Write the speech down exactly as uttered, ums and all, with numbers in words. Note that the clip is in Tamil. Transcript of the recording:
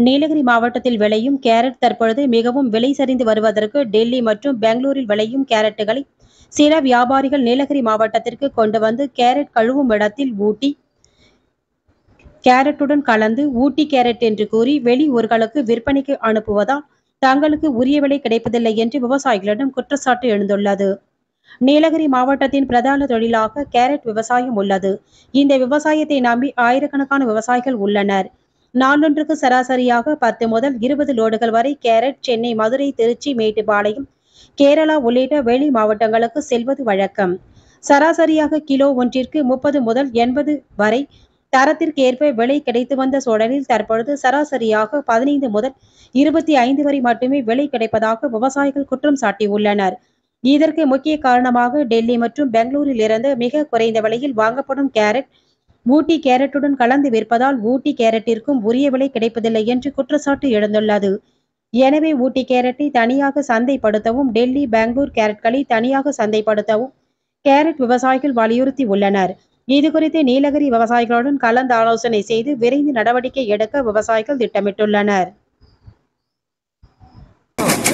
நீலகிரி மாவட்டத்தில் விளையும் கேரட் தற்பொழுது மிகவும் விலை சரிந்து வருவதற்கு டெல்லி மற்றும் பெங்களூரில் விளையும் கேரட்டுகளை சில வியாபாரிகள் நீலகிரி மாவட்டத்திற்கு கொண்டு வந்து கேரட் கழுவும் இடத்தில் ஊட்டி கேரட்டுடன் கலந்து ஊட்டி கேரட் என்று கூறி வெளி ஊர்களுக்கு விற்பனைக்கு அனுப்புவதால் தங்களுக்கு உரிய விலை கிடைப்பதில்லை என்று விவசாயிகளிடம் குற்றச்சாட்டு எழுந்துள்ளது. நீலகிரி மாவட்டத்தின் பிரதான தொழிலாக கேரட் விவசாயம் உள்ளது. இந்த விவசாயத்தை நம்பி ஆயிரக்கணக்கான விவசாயிகள் உள்ளனர். நாளொன்றுக்கு சராசரியாக பத்து முதல் இருபது லோடுகள் வரை கேரட் சென்னை, மதுரை, திருச்சி, மேட்டுப்பாளையம், கேரளா உள்ளிட்ட வெளி மாவட்டங்களுக்கு செல்வது வழக்கம். சராசரியாக கிலோ ஒன்றிற்கு முப்பது முதல் எண்பது வரை தரத்திற்கு ஏற்ப விலை கிடைத்து வந்த சூழலில் தற்பொழுது சராசரியாக பதினைந்து முதல் இருபத்தி ஐந்து வரை மட்டுமே விலை கிடைப்பதாக விவசாயிகள் குற்றம் சாட்டியுள்ளனர். இதற்கு முக்கிய காரணமாக டெல்லி மற்றும் பெங்களூரில் இருந்து மிக குறைந்த விலையில் வாங்கப்படும் கேரட் ஊட்டி கேரட்டுடன் கலந்து விற்பதால் ஊட்டி கேரட்டிற்கும் உரிய விலை கிடைப்பதில்லை என்று குற்றச்சாட்டு எழுந்துள்ளது. எனவே ஊட்டி கேரட்டை தனியாக சந்தைப்படுத்தவும், டெல்லி, பெங்களூர் கேரட்களை தனியாக சந்தைப்படுத்தவும் கேரட் விவசாயிகள் வலியுறுத்தி உள்ளனர். இதுகுறித்து நீலகிரி விவசாயிகளுடன் கலந்து ஆலோசனை செய்து விரைந்து நடவடிக்கை எடுக்க விவசாயிகள் திட்டமிட்டுள்ளனர்.